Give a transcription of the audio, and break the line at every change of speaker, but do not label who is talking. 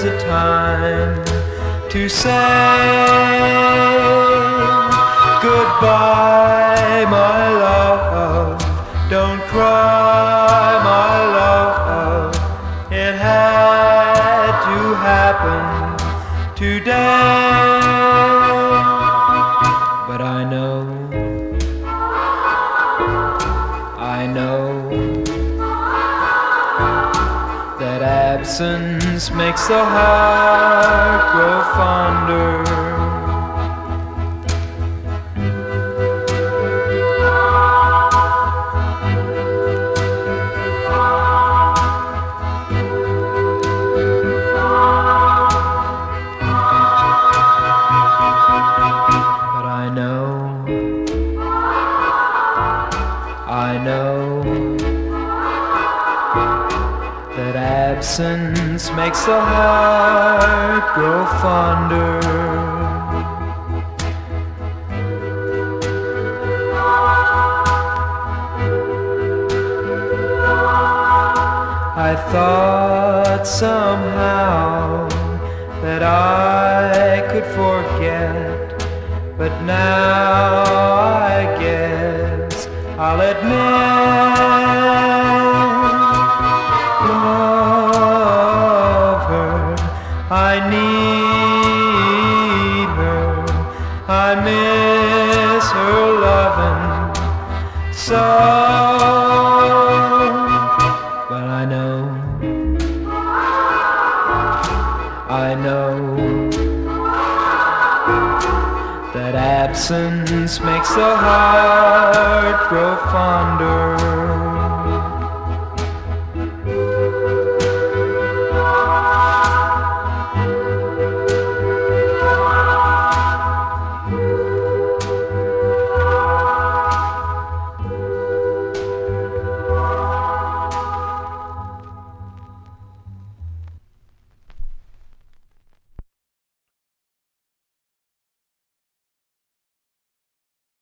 now's the time to say goodbye, my love. Don't cry, my love. It had to happen today. But I know that absence makes the heart grow fonder. But I know that absence makes the heart grow fonder. I thought somehow that I could forget, but now I guess I'll admit I need her, I miss her loving so. But I know that absence makes the heart grow fonder.